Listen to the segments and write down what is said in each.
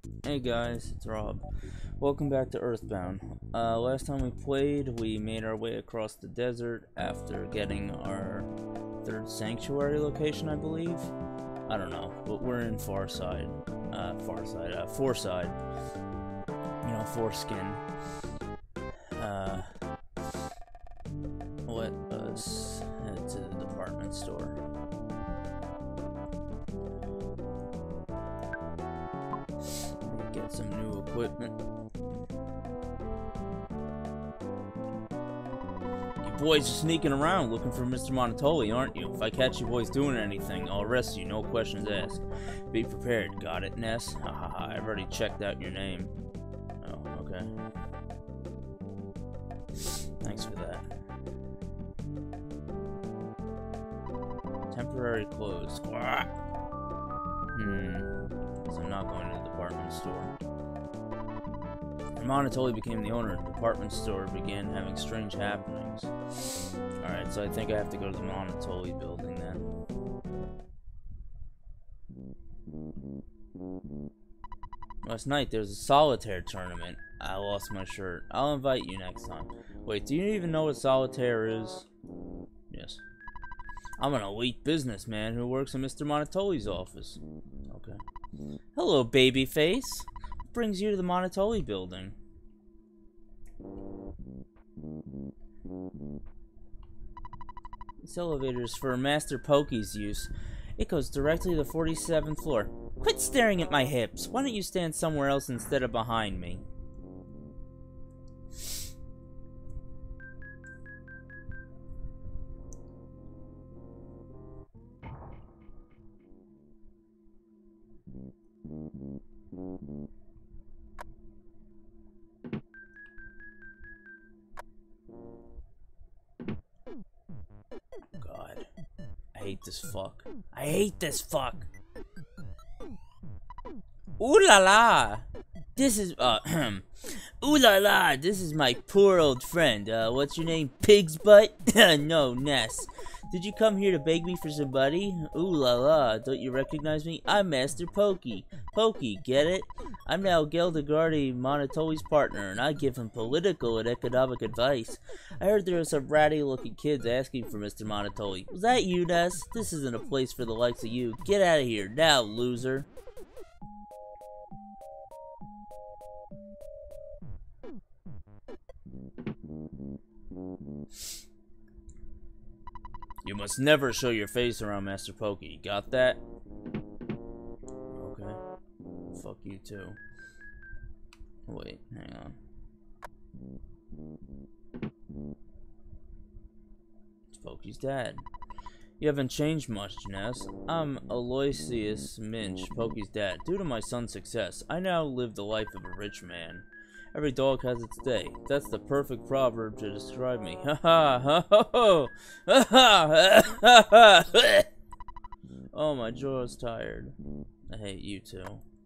Hey guys, it's Rob. Welcome back to Earthbound. Last time we played, we made our way across the desert after getting our third sanctuary location, I believe. I don't know, but we're in Farside. Foreside. You know, foreskin. Let us head to the department store. Get some new equipment. You boys are sneaking around looking for Mr. Monotoli, aren't you? If I catch you boys doing anything, I'll arrest you, no questions asked. Be prepared, got it, Ness? Haha, I've already checked out your name. Oh, okay. Thanks for that. Temporary closed. So I'm not going to the department store. When Monotoli became the owner, the department store began having strange happenings. Alright, so I think I have to go to the Monotoli building then. Last night there was a solitaire tournament. I lost my shirt. I'll invite you next time. Wait, do you even know what solitaire is? Yes. I'm an elite businessman who works in Mr. Monotoli's office. Okay. Hello, babyface. What brings you to the Monotoli building? This elevator is for Master Pokey's use. It goes directly to the 47th floor. Quit staring at my hips. Why don't you stand somewhere else instead of behind me? God. I hate this fuck. I hate this fuck! Ooh la la! This is, ooh la la! This is my poor old friend. What's your name? Pig's Butt? No, Ness. Did you come here to beg me for somebody? Ooh la la, don't you recognize me? I'm Master Pokey. Pokey, get it? I'm now Geldegardi Monotoli's partner, and I give him political and economic advice. I heard there were some ratty-looking kids asking for Mr. Monotoli. Was that you, Ness? This isn't a place for the likes of you. Get out of here, now, loser. You must never show your face around Master Pokey. Got that? Okay. Fuck you too. Wait, hang on. It's Pokey's dad. You haven't changed much, Ness. I'm Aloysius Minch, Pokey's dad. Due to my son's success, I now live the life of a rich man. Every dog has its day. That's the perfect proverb to describe me. Ha ha ha ha ha ha ha ha. Oh, my jaw's tired. I hate you too.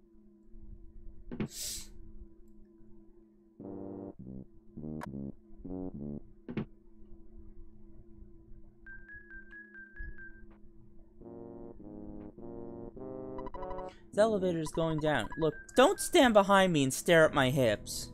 The elevator's going down. Look, don't stand behind me and stare at my hips.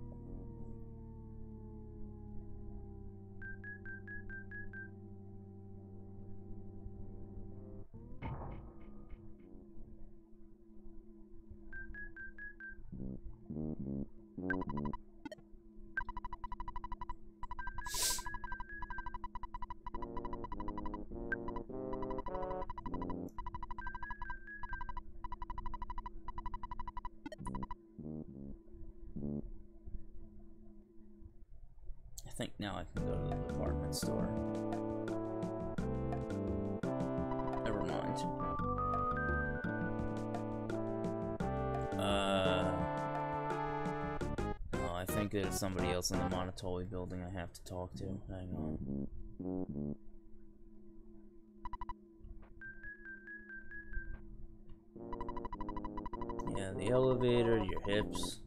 I think now I can go to the department store. Never mind. Oh, I think there's somebody else in the Monotoli building I have to talk to. Hang on. Yeah, the elevator, your hips.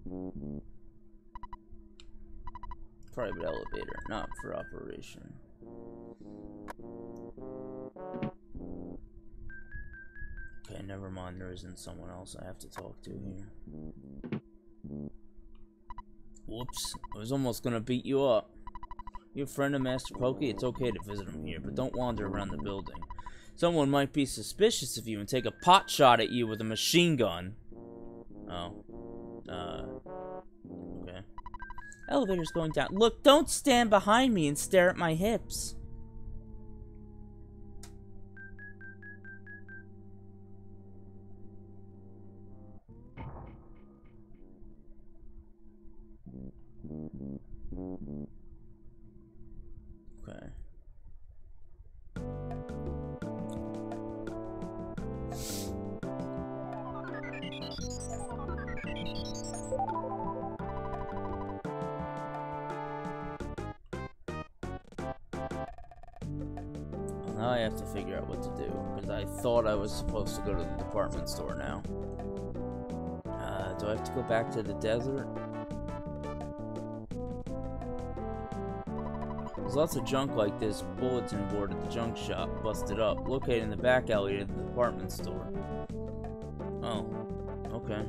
Private elevator, not for operation. Okay, never mind. There isn't someone else I have to talk to here. Whoops. I was almost gonna beat you up. You a friend of Master Pokey? It's okay to visit him here, but don't wander around the building. Someone might be suspicious of you and take a pot shot at you with a machine gun. Oh. Okay. Elevator's going down. Look, don't stand behind me and stare at my hips. Okay. Well, now I have to figure out what to do, because I thought I was supposed to go to the department store now. Do I have to go back to the desert? There's lots of junk like this bulletin board at the junk shop, busted up, located in the back alley of the department store. Oh, okay.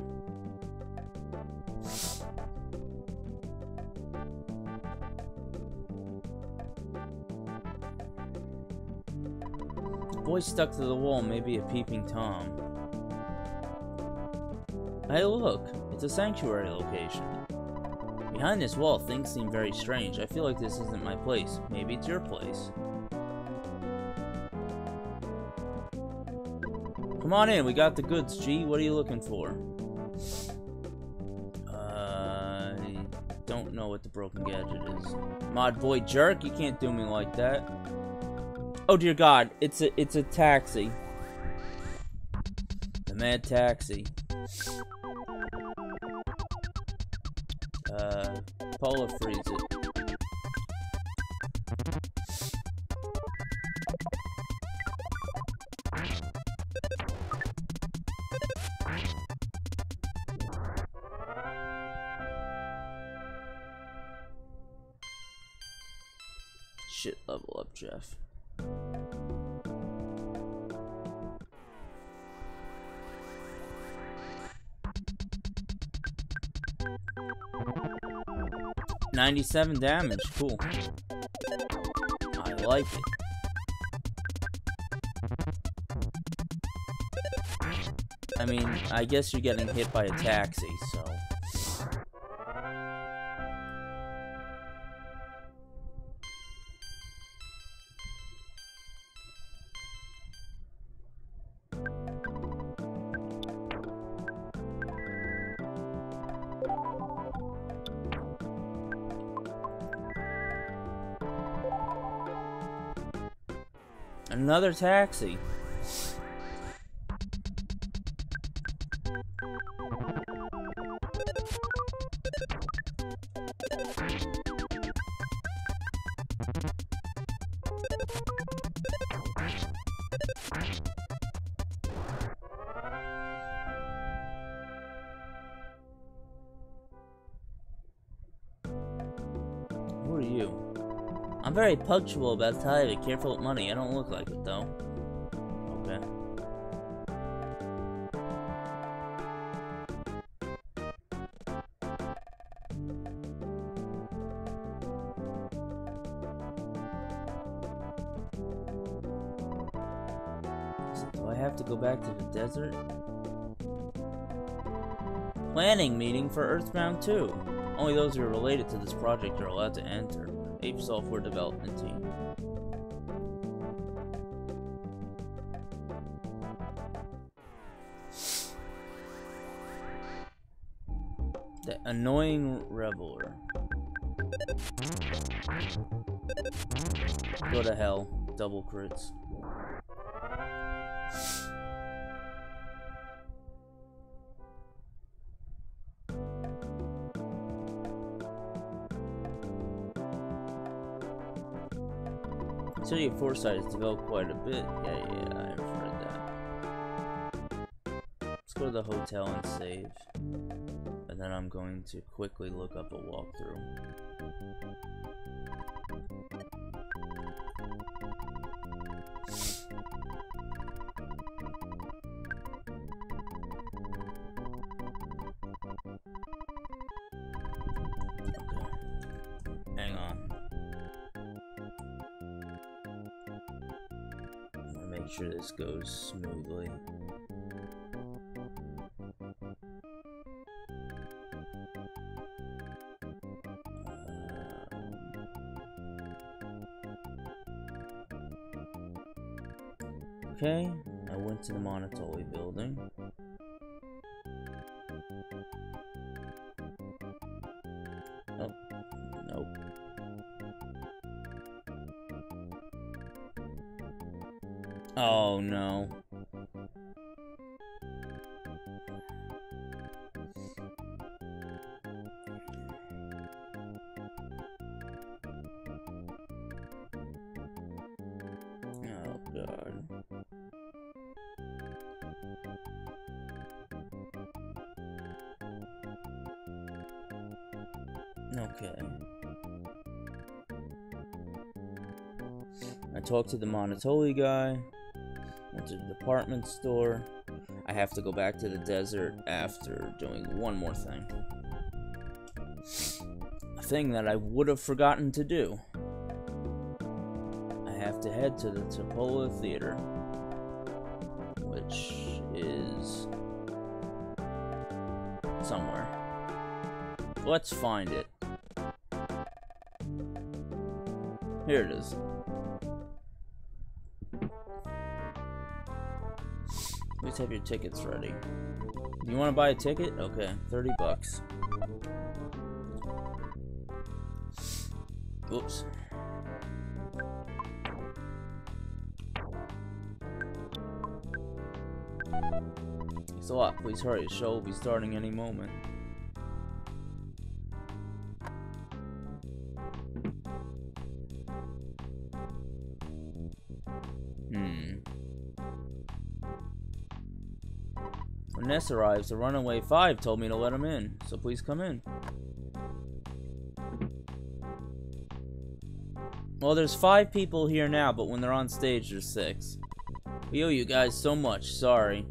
Boy stuck to the wall, maybe a peeping Tom. Hey look, it's a sanctuary location. Behind this wall, things seem very strange. I feel like this isn't my place. Maybe it's your place. Come on in, we got the goods, G. What are you looking for? I don't know what the broken gadget is. Mod boy jerk, you can't do me like that. Oh dear God, it's a taxi. The mad taxi. Paula freeze it. Shit, level up, Jeff. $97 damage, cool. I like it. I mean, I guess you're getting hit by a taxi, so. Another taxi. Who are you? I'm very punctual about time and careful with money. I don't look like it, though. Okay. So, do I have to go back to the desert? Planning meeting for Earthbound 2. Only those who are related to this project are allowed to enter. Ape software development team. The annoying reveler. Go to hell. Double crits. City of Foresight has developed quite a bit. Yeah, I've heard that. Let's go to the hotel and save. And then I'm going to quickly look up a walkthrough. Okay. Hang on. I want to make sure this goes smoothly. Okay, I went to the Monotoli building. Oh, nope. Oh no. Oh god. Okay. I talked to the Monotoli guy, went to the department store. I have to go back to the desert after doing one more thing. A thing that I would have forgotten to do. I have to head to the Topola Theater, which is somewhere. Let's find it. Here it is. Please have your tickets ready. Do you want to buy a ticket? Okay, 30 bucks. Oops. Thanks a lot. Please hurry. The show will be starting any moment. When Ness arrives, the Runaway 5 told me to let him in, so please come in. Well, there's 5 people here now, but when they're on stage, there's 6. We owe you guys so much, sorry.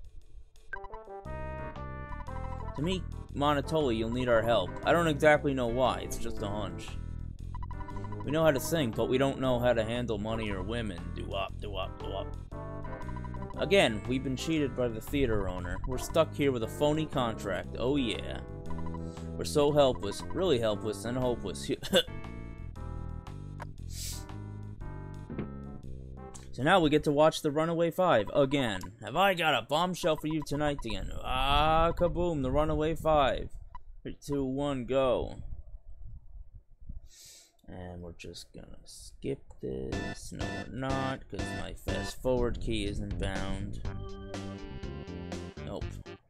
To meet Monotoli, you'll need our help. I don't exactly know why, it's just a hunch. We know how to sing, but we don't know how to handle money or women. Do-wop, do-wop, do-wop. Again, we've been cheated by the theater owner. We're stuck here with a phony contract. Oh yeah. We're so helpless. Really helpless and hopeless. So now we get to watch The Runaway 5 again. Have I got a bombshell for you tonight again? Ah, kaboom, The Runaway 5. 3, 2, 1, go. And we're just gonna skip this. No, we're not, because my fast forward key isn't bound. Nope.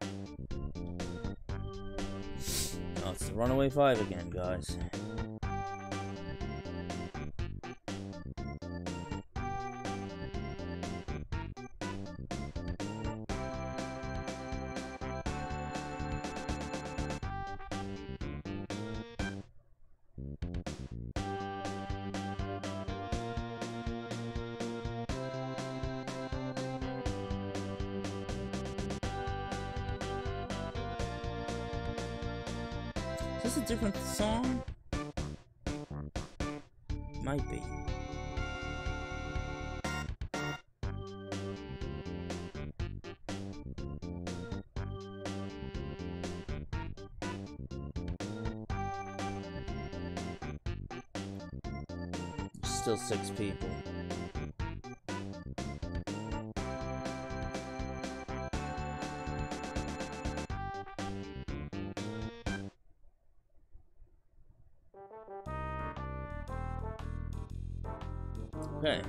Oh, it's The Runaway 5 again, guys. Is this a different song? Might be. Still 6 people. Okay.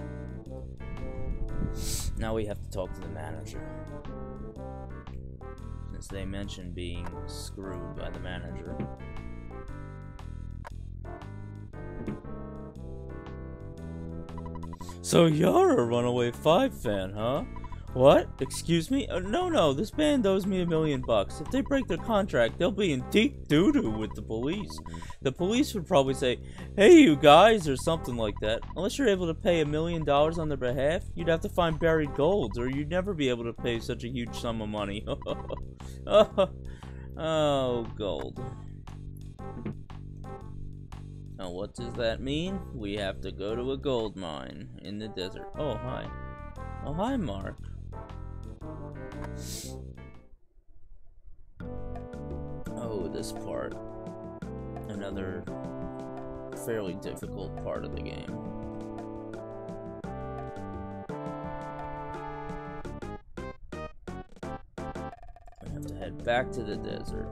Now we have to talk to the manager. Since they mentioned being screwed by the manager. So you're a Runaway 5 fan, huh? What? Excuse me? No, this band owes me $1 million. If they break their contract, they'll be in deep doo-doo with the police. The police would probably say, "Hey, you guys," or something like that. Unless you're able to pay $1 million on their behalf, you'd have to find buried gold, or you'd never be able to pay such a huge sum of money. Oh, gold. Now, what does that mean? We have to go to a gold mine in the desert. Oh, hi. Oh, hi, Mark. Oh, this part. Another fairly difficult part of the game. We have to head back to the desert.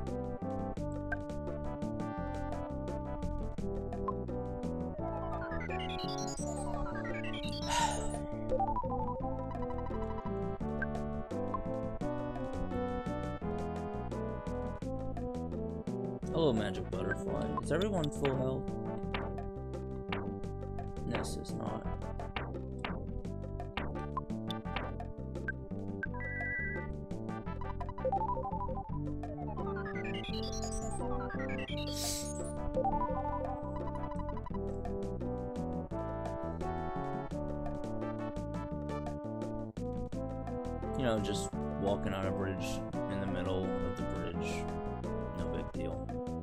Hello, magic butterfly. Is everyone full health? Ness is not. You know, just walking on a bridge in the middle of the bridge. No big deal.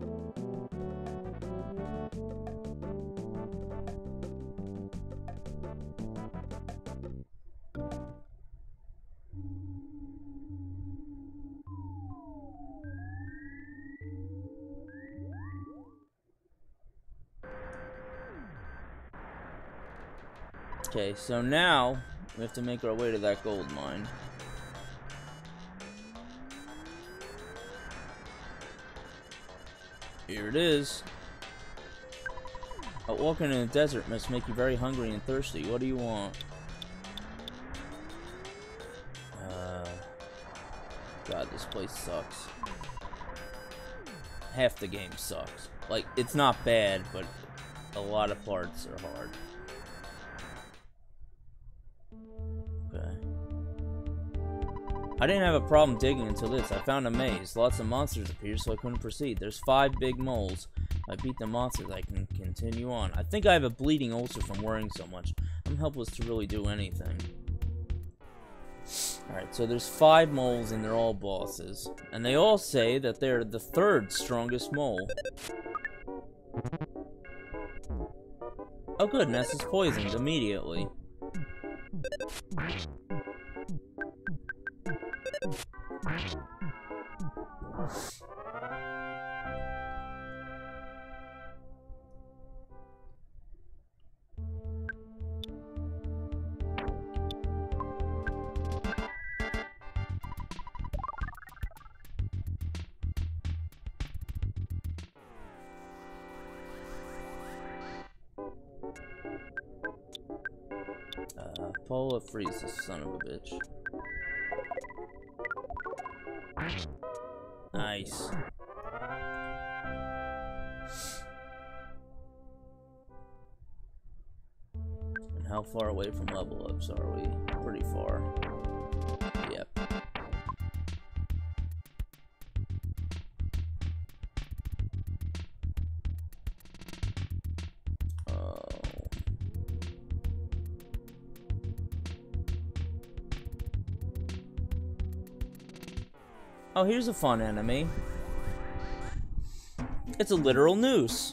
Okay, so now we have to make our way to that gold mine. Here it is. But walking in the desert must make you very hungry and thirsty. What do you want? God, this place sucks. Half the game sucks. Like, it's not bad, but a lot of parts are hard. Okay. I didn't have a problem digging until this. I found a maze. Lots of monsters appeared, so I couldn't proceed. There's 5 big moles. If I beat the monsters, I can continue on. I think I have a bleeding ulcer from worrying so much. I'm helpless to really do anything. Alright, so there's 5 moles and they're all bosses. And they all say that they're the 3rd strongest mole. Oh good, Ness is poisoned immediately. Paula, freeze this son of a bitch. Nice. And how far away from level ups are we? Pretty far. Yep. Oh, here's a fun enemy. It's a literal noose.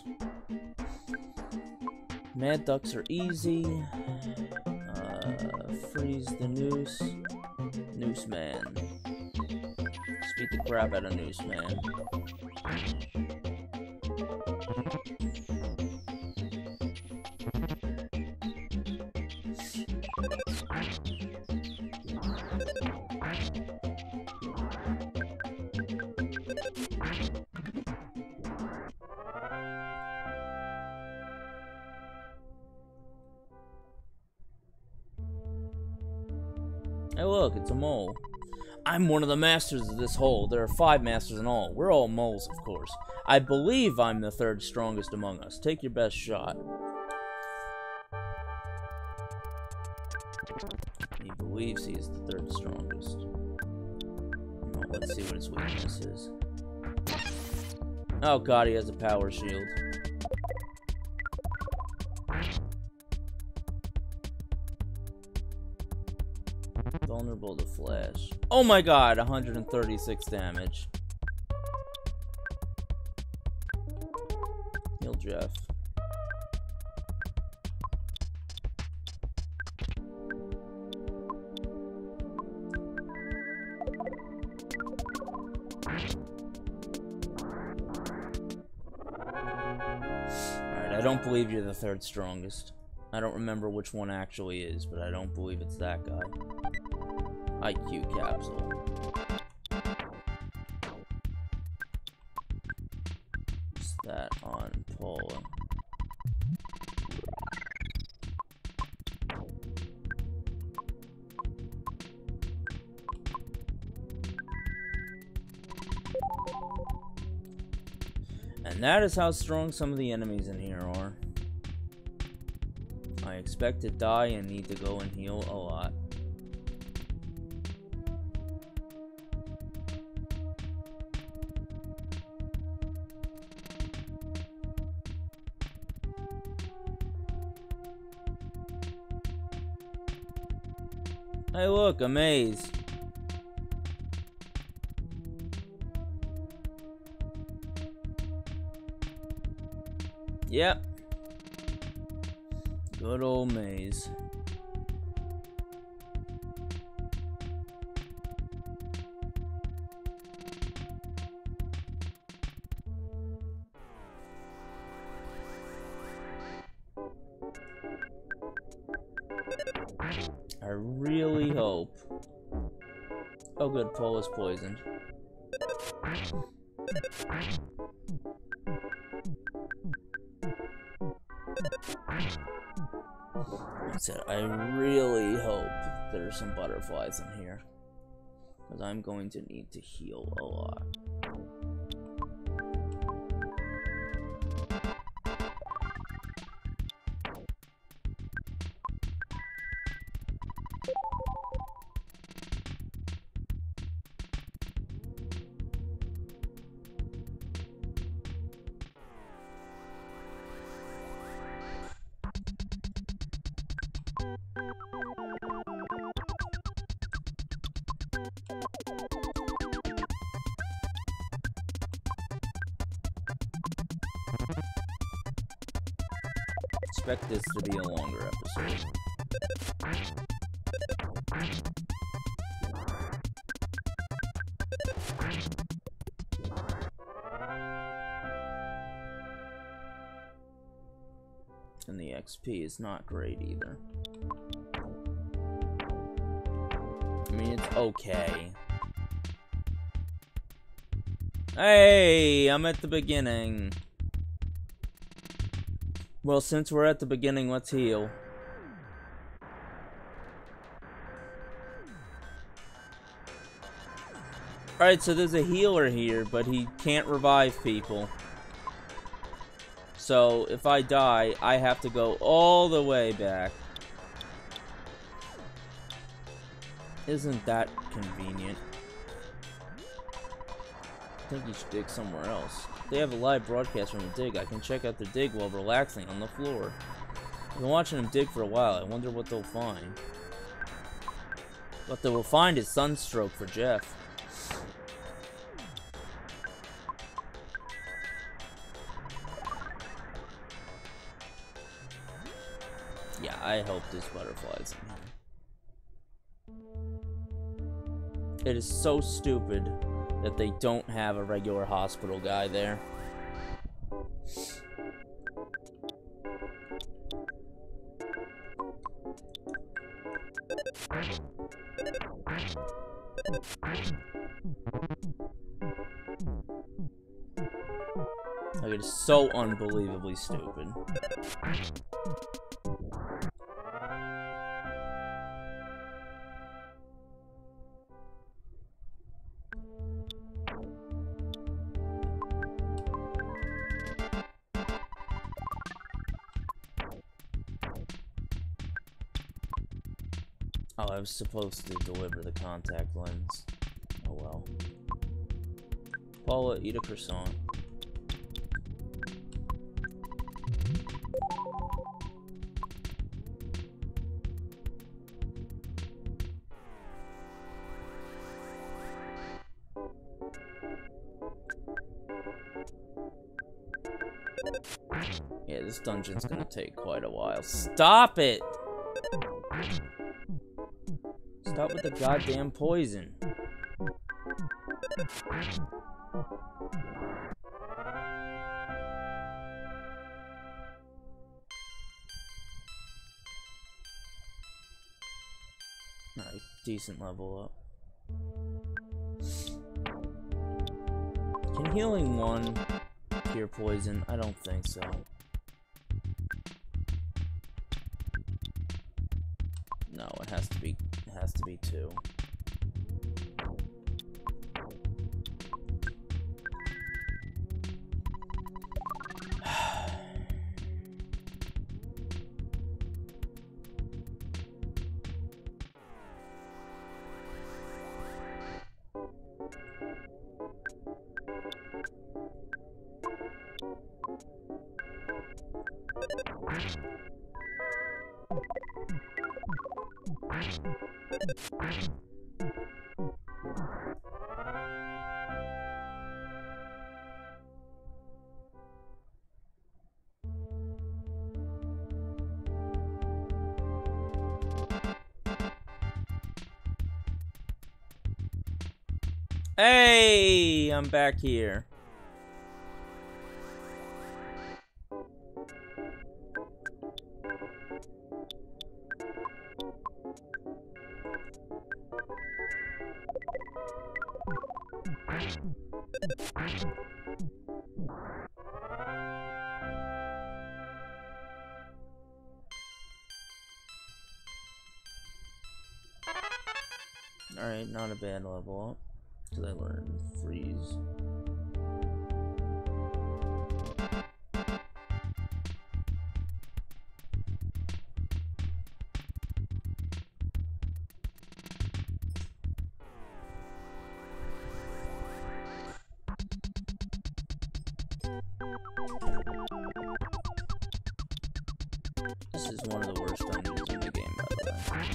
Mad ducks are easy. Freeze the noose. Noose man. Just beat the crap out of noose man. Hey look, it's a mole. I'm one of the masters of this hole. There are 5 masters in all. We're all moles, of course. I believe I'm the 3rd strongest among us. Take your best shot. You believe believes he is the third strongest. Well, let's see what his weakness is. Oh god, he has a power shield. Vulnerable to flash. Oh my god, 136 damage. Heal Jeff. Alright, I don't believe you're the third strongest. I don't remember which one actually is, but I don't believe it's that guy. IQ capsule. What's that on Paula? And that is how strong some of the enemies in here are. I expect to die and need to go and heal a lot. Hey look, a maze. Yep. Good old maze. I really hope. Oh good, Paul is poisoned. I said, I really hope there's some butterflies in here, because I'm going to need to heal a lot. Expect this to be a longer episode. And the XP is not great either. I mean, it's okay. Hey, I'm at the beginning. Well, since we're at the beginning, let's heal. Alright, so there's a healer here, but he can't revive people. So, if I die, I have to go all the way back. Isn't that convenient? I think you should dig somewhere else. They have a live broadcast from the dig. I can check out the dig while relaxing on the floor. I've been watching them dig for a while. I wonder what they'll find. What they will find is sunstroke for Jeff. Yeah, I hope there's butterflies in here. It is so stupid that they don't have a regular hospital guy there. Like, it is so unbelievably stupid. Oh, I was supposed to deliver the contact lens. Oh well. Paula, eat a croissant. Yeah, this dungeon's gonna take quite a while. Stop it! Stop with the goddamn poison. Alright, decent level up. Can healing 1 cure poison? I don't think so. No, it has to be 2. Hey, I'm back here. Alright, not a bad level up. Because I learned freeze. This is one of the worst dungeons in the game, by the way.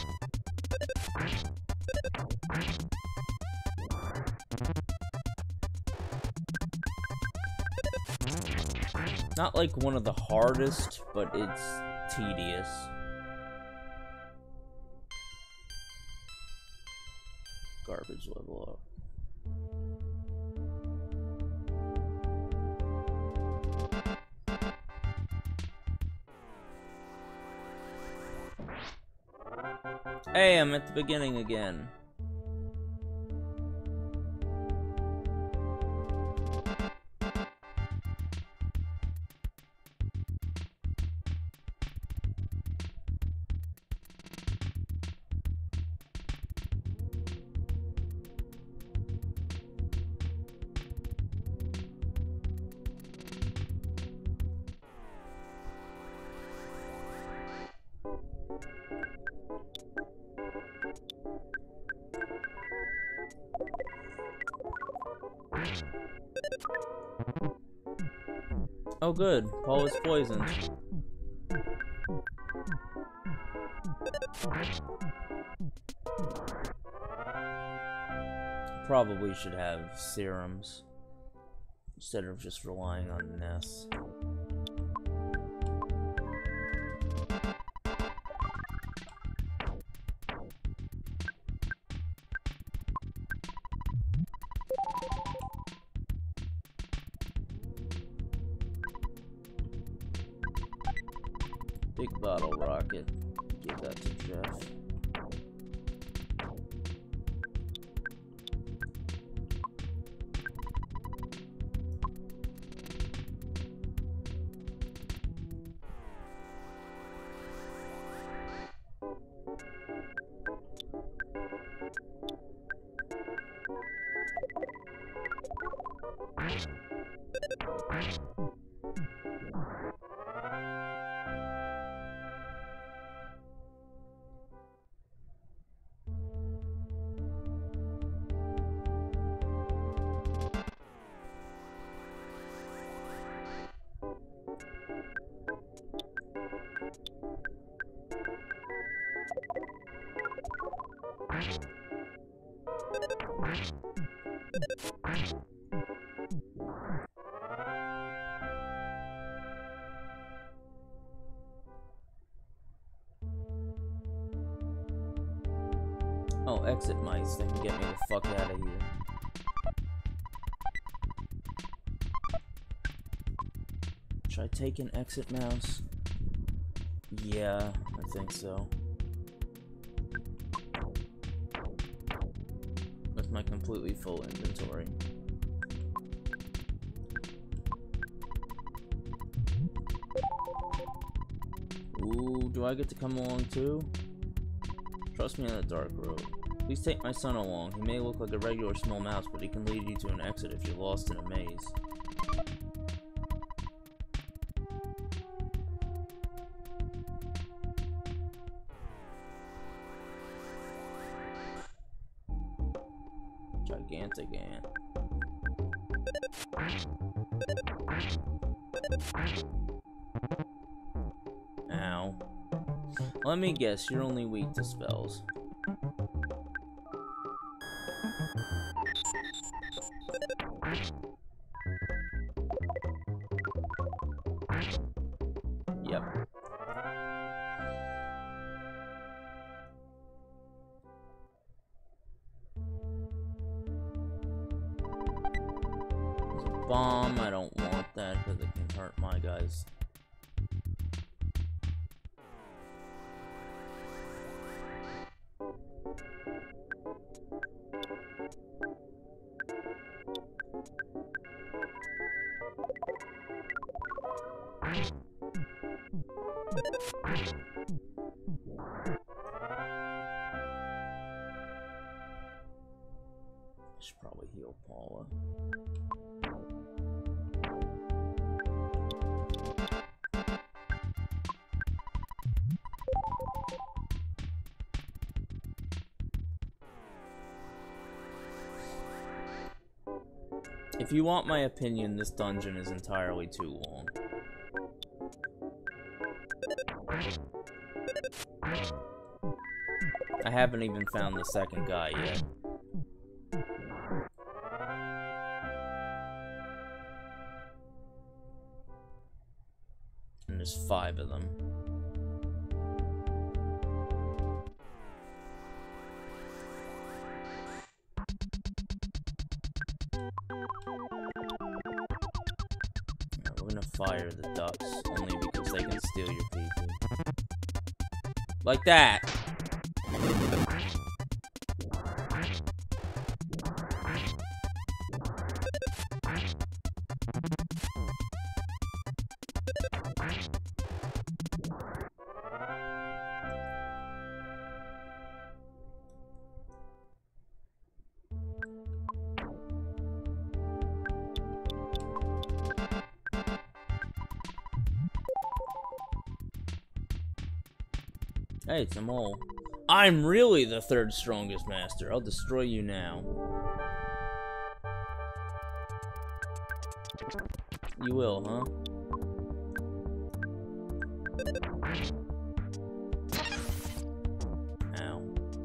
Not like one of the hardest, but it's tedious. Garbage level up. Hey, I'm at the beginning again. Oh good, Paul is poisoned. Probably should have serums instead of just relying on Ness. Big bottle rocket. Give that to Jeff. Oh, exit mice. They can get me the fuck out of here. Should I take an exit mouse? Yeah, I think so. With my completely full inventory. Ooh, do I get to come along too? Trust me on the dark road. Please take my son along. He may look like a regular small mouse, but he can lead you to an exit if you're lost in a maze. Gigantic ant. Ow. Let me guess, you're only weak to spells. Yep. There's a bomb. I don't want that because it can hurt my guys. Should probably heal Paula. If you want my opinion, this dungeon is entirely too long. I haven't even found the second guy yet. And there's 5 of them. We're gonna fire the ducks, only because they can steal your people. Like that! Hey, it's a mole. I'm really the 3rd strongest master. I'll destroy you now. You will, huh? Ow.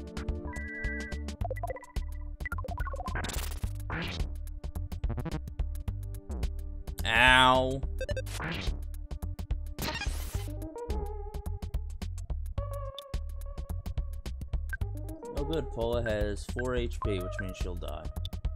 Ow. Oh good, Paula has 4 HP, which means she'll die.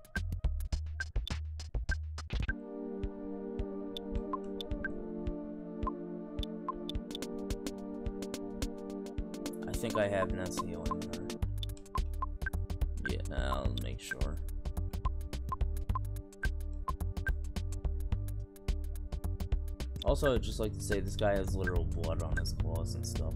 I think I have Ness healing her. Yeah, I'll make sure. Also, I'd just like to say this guy has literal blood on his claws and stuff.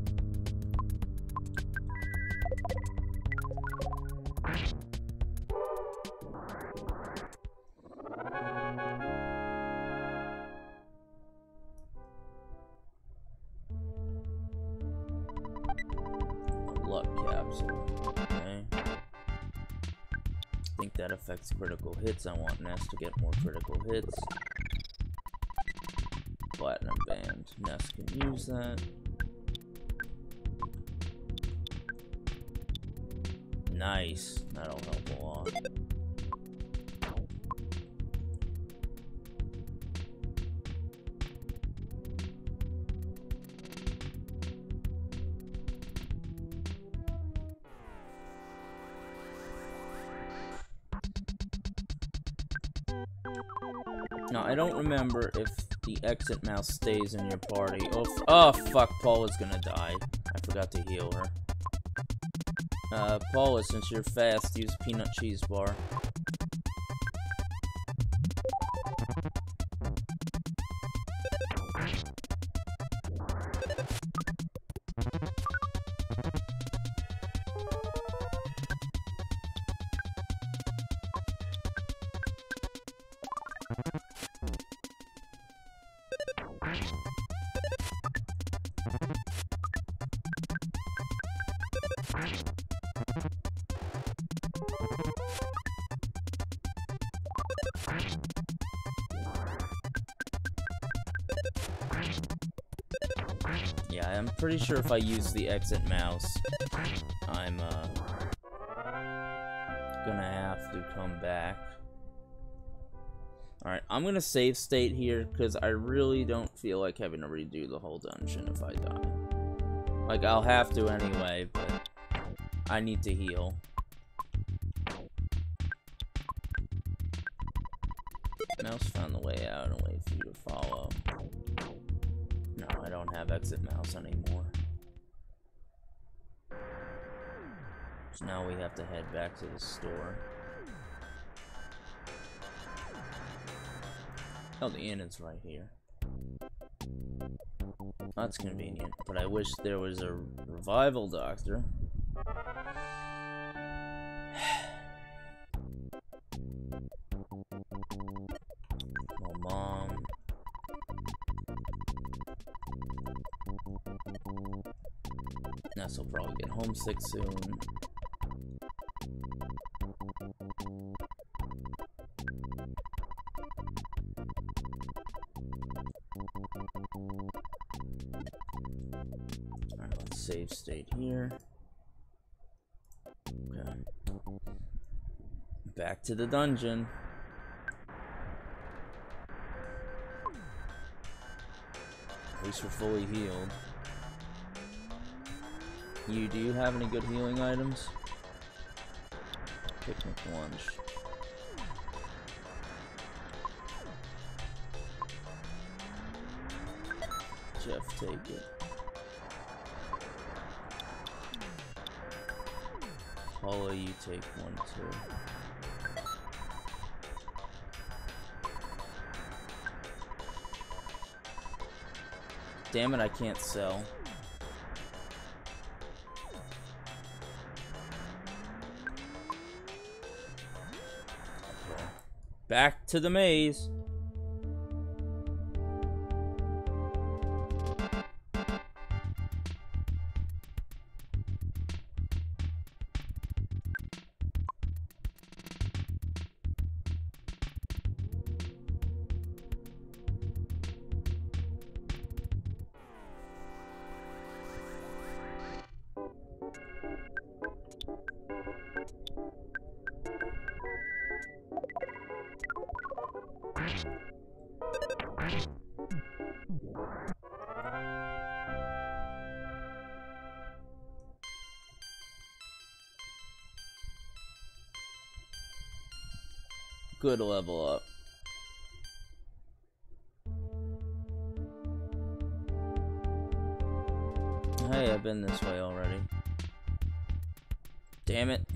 Luck capsule. Okay. I think that affects critical hits. I want Ness to get more critical hits. Platinum band. Ness can use that. Nice. That'll help a lot. Now, I don't remember if the exit mouse stays in your party. Oh, fuck, Paula's gonna die. I forgot to heal her. Paula, since you're fast, use peanut cheese bar. Yeah, I'm pretty sure if I use the exit mouse, I'm gonna have to come back. Alright, I'm gonna save state here, because I really don't feel like having to redo the whole dungeon if I die. Like, I'll have to anyway, but I need to heal. Mouse found the way out and wait for you to follow. No, I don't have exit mouse anymore. So now we have to head back to the store. Oh, the inn is right here. That's convenient, but I wish there was a revival doctor. Well, Mom. Ness will probably get homesick soon. Alright, let's save state here. Okay. Back to the dungeon. At least we're fully healed. Do you have any good healing items? Picnic lunch. Jeff, take it. Paula, you take one too. Damn it, I can't sell. Okay. Back to the maze. Good level up. Hey, I've been this way already. Damn it.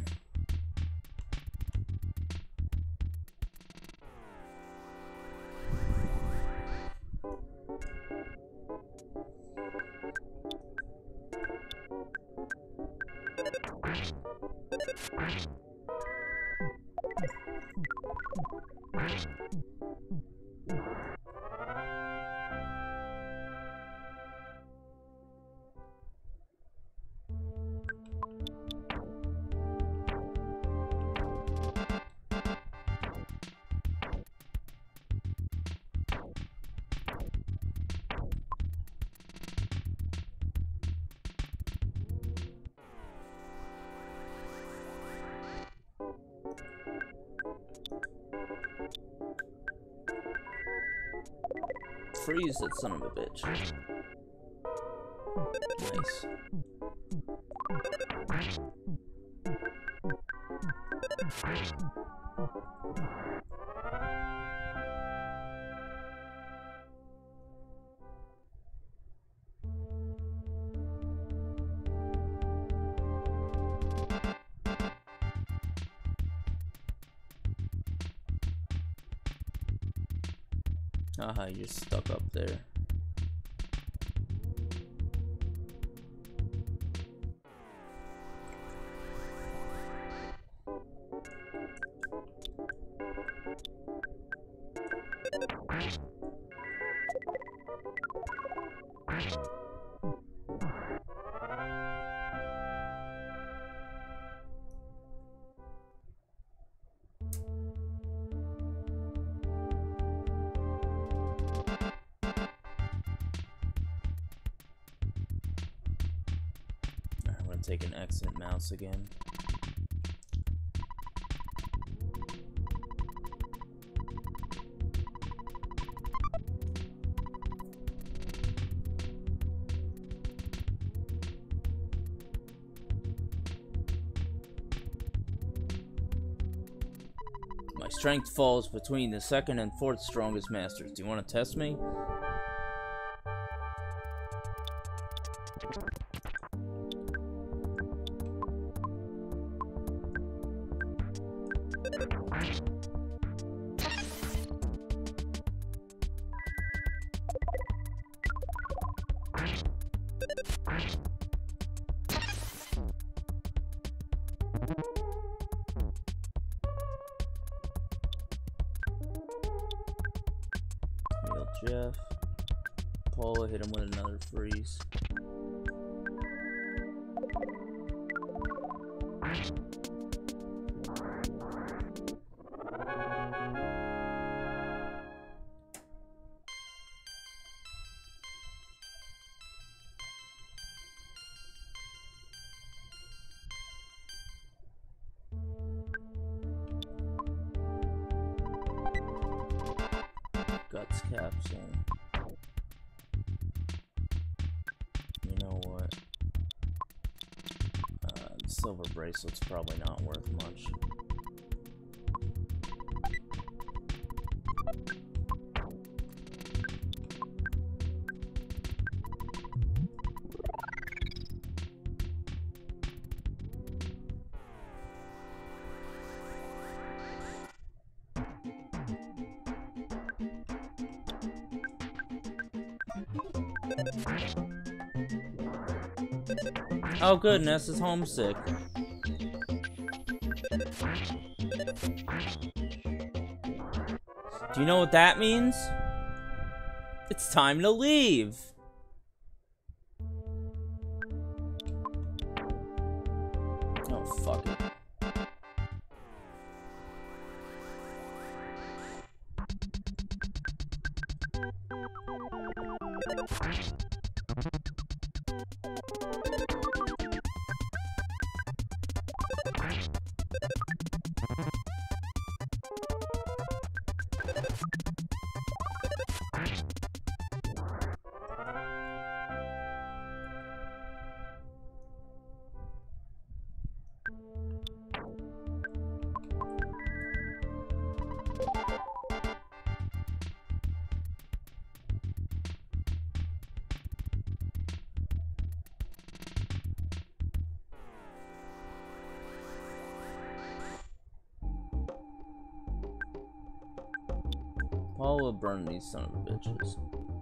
Freeze that son of a bitch. Nice. Aha, you're stuck up there. I'm gonna take an exit mouse again. My strength falls between the second and fourth strongest masters. Do you want to test me? Heal Jeff. Paula, hit him with another freeze. Guts capsule. You know what? The silver bracelet's probably not worth much. Oh, good, Ness is homesick. Do you know what that means? It's time to leave. Oh, fuck it. Paul will burn these son of a bitches.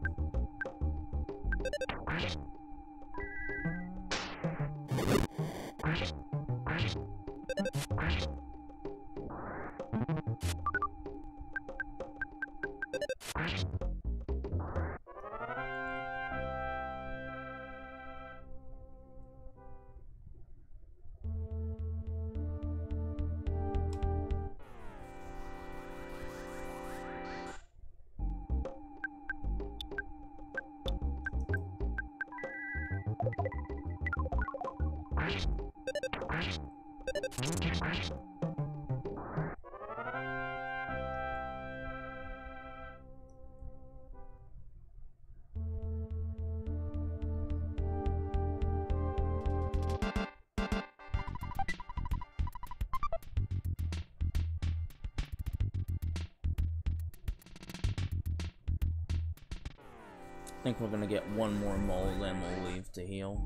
I think we're gonna get one more mold and we'll leave to heal.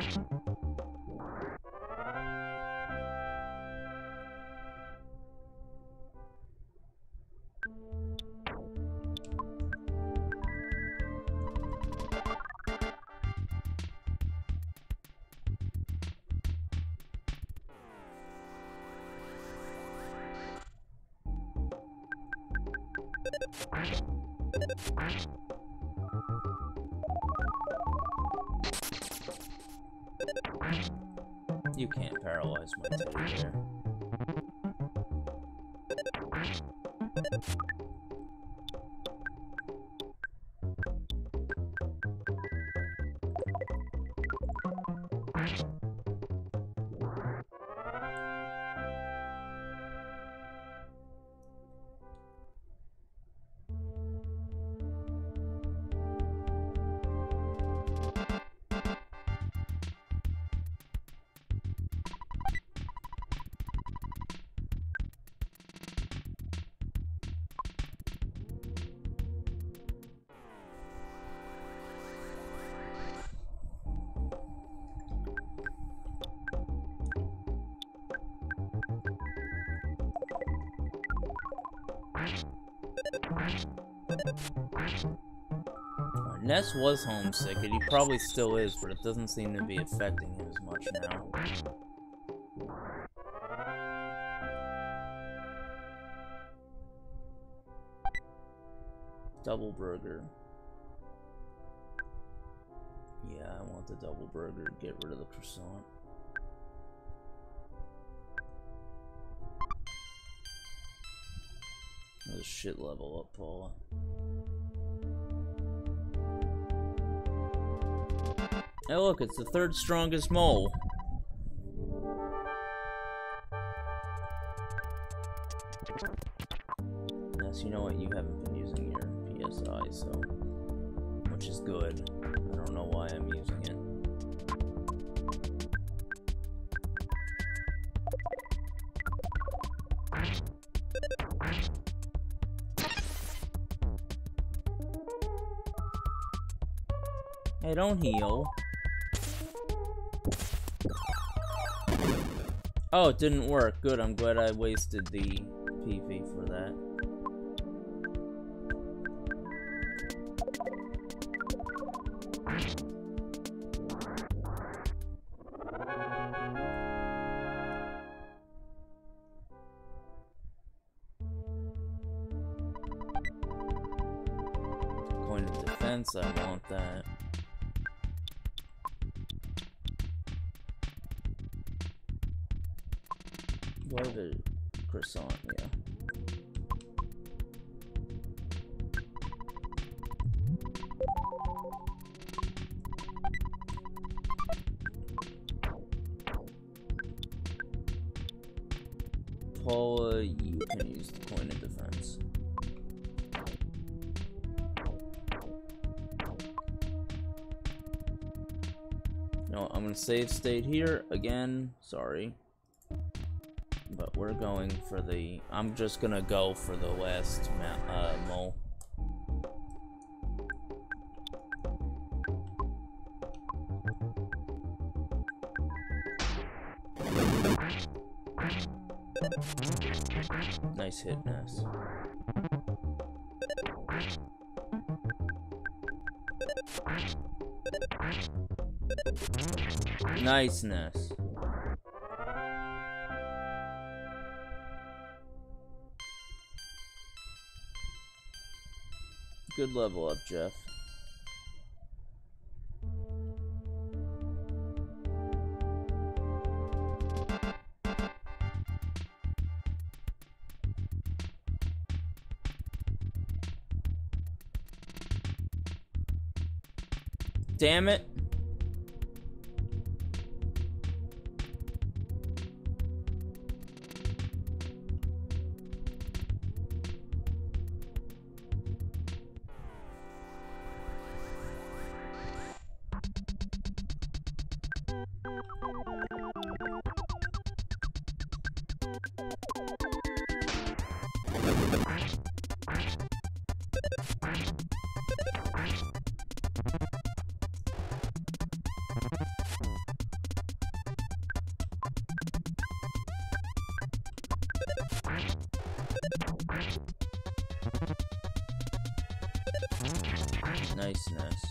You can't paralyze my teddy bear. Ness was homesick, and he probably still is, but it doesn't seem to be affecting him as much now. Double burger. Yeah, I want the double burger. Get rid of the croissant. Another shit level up, Paula. Hey look, it's the third strongest mole. Yes, you know what? You haven't been using your PSI, so... which is good. I don't know why I'm using it. Hey, don't heal. Oh, it didn't work. Good, I'm glad I wasted the PV for that. Coin of defense, I want that. Do I have a croissant? Yeah. Paula, you can use the coin of defense. No, I'm gonna save state here again. Sorry. But we're going for the... I'm just gonna go for the last mole. Nice hit, Ness. Niceness. Good level up, Jeff. Damn it. Niceness.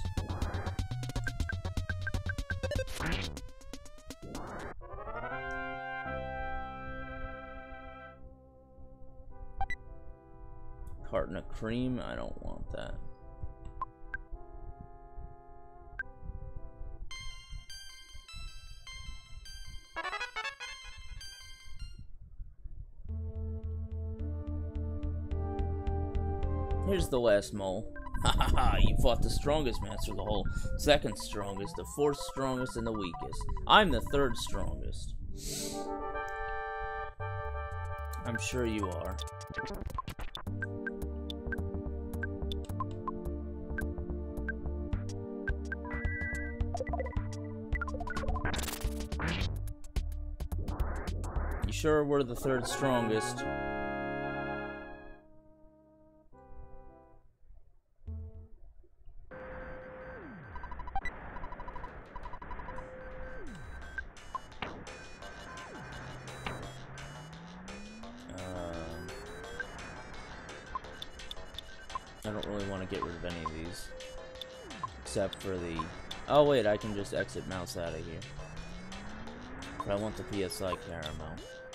Carton of cream? I don't want that. Here's the last mole. Hahaha, you fought the strongest master of the whole, second strongest, the fourth strongest, and the weakest. I'm the third strongest. I'm sure you are. You sure we're the third strongest? I don't really want to get rid of any of these. Except for the... Oh wait, I can just exit mouse out of here. But I want the PSI caramel.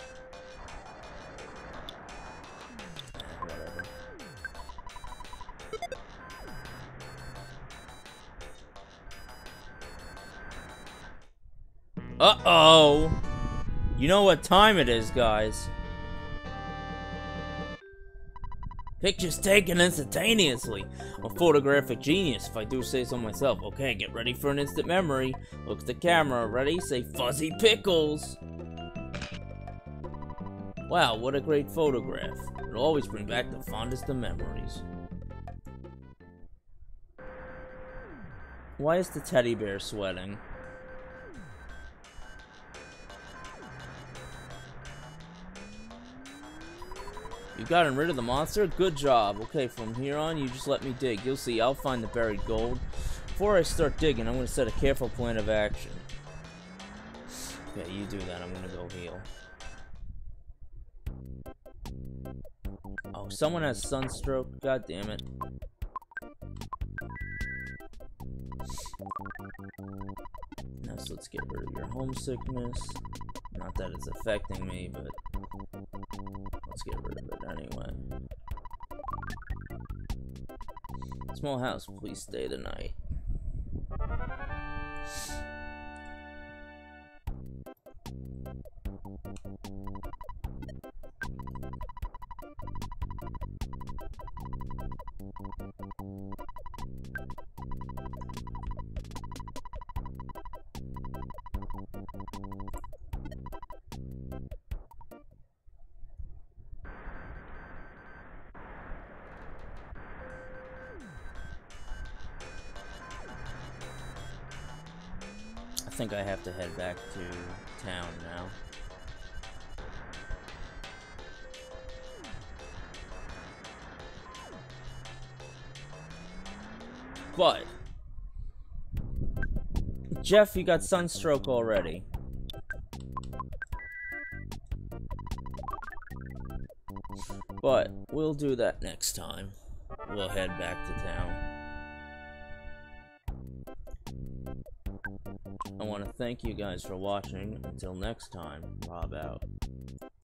Whatever. Uh-oh! You know what time it is, guys. Pictures taken instantaneously. I'm a photographic genius, if I do say so myself. Okay, get ready for an instant memory. Look at the camera. Ready? Say fuzzy pickles. Wow, what a great photograph. It'll always bring back the fondest of memories. Why is the teddy bear sweating? You've gotten rid of the monster? Good job. Okay, from here on, you just let me dig. You'll see, I'll find the buried gold. Before I start digging, I'm going to set a careful plan of action. Okay, you do that. I'm going to go heal. Oh, someone has sunstroke? God damn it. Now, so let's get rid of your homesickness. Not that it's affecting me, but... let's get rid of it anyway. Small house, please stay the night. I think I have to head back to town now. But Jeff, you got sunstroke already. But we'll do that next time. We'll head back to town. I want to thank you guys for watching. Until next time, Rob out.